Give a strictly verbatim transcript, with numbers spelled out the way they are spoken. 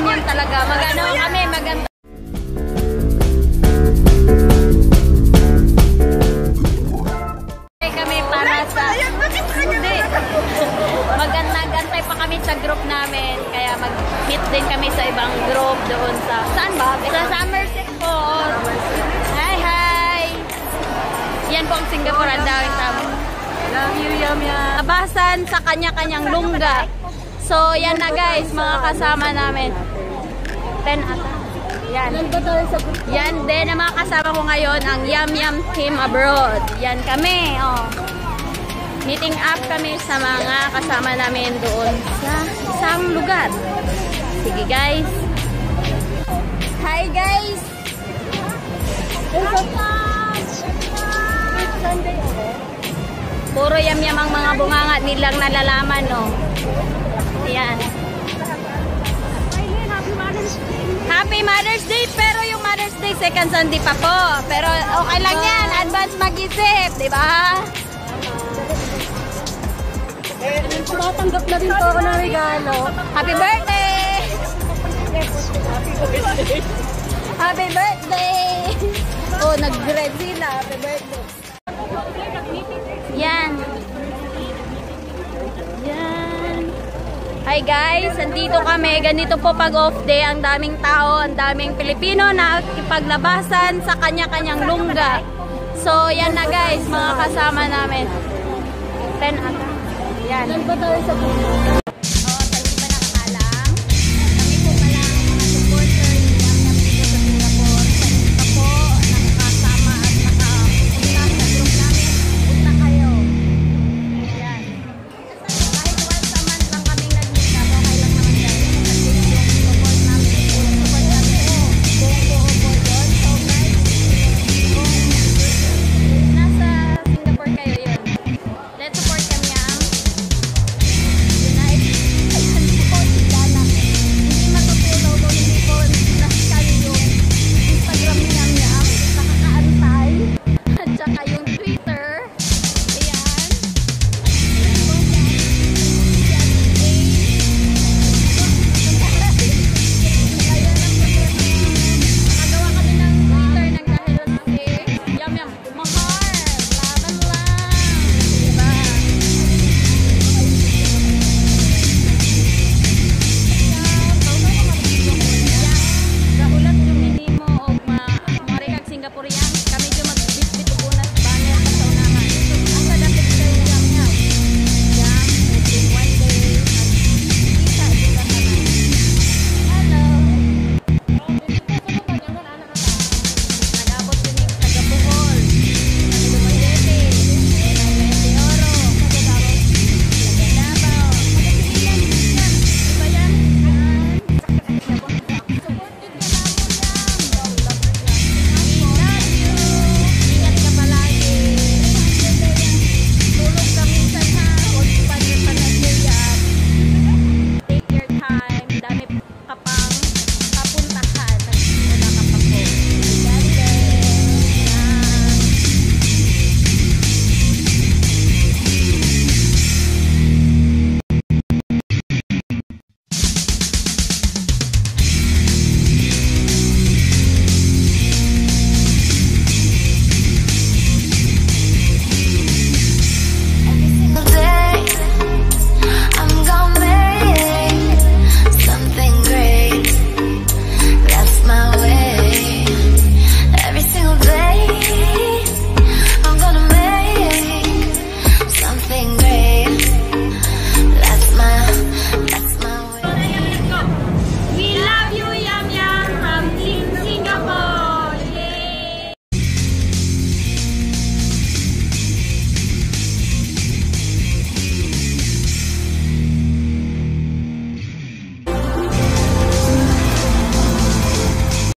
Yamyam talaga. Magano kami, maganda. Kami para sa... Hindi. Magantay pa kami sa group namin. Kaya mag-meet din kami sa ibang group doon sa... Saan ba? Sa Somerset po. Hi, hi! Yan po ang Singapore. Ang daming tamo. Love you, Yamyam. Abasan sa kanya-kanyang lungga. So, yan na guys, mga kasama namin. ten ata. Yan. Yan din ang mga kasama ko ngayon, ang Yamyam team abroad. Yan kami, oh. Meeting up kami sa mga kasama namin doon sa isang lugar. Sige guys. Hi guys! Puro Yamyam ang mga bunganga nilang nalalaman, no? Ayan. Happy Mother's Day! Pero yung Mother's Day, second Sunday pa po. Pero okay lang yan. Advance mag-isip, di ba? Tumatanggap na rin po ako ng regalo. Happy birthday! Happy birthday! Oh, nag-red sila. Happy birthday. Yan. Yan. Hi guys, nandito kami. Ganito po pag off day. Ang daming tao, ang daming Pilipino na ipaglabasan sa kanya-kanyang lungga. So, yan na guys, mga kasama namin. ten ata. Yan. Nagba tayo sa buhay.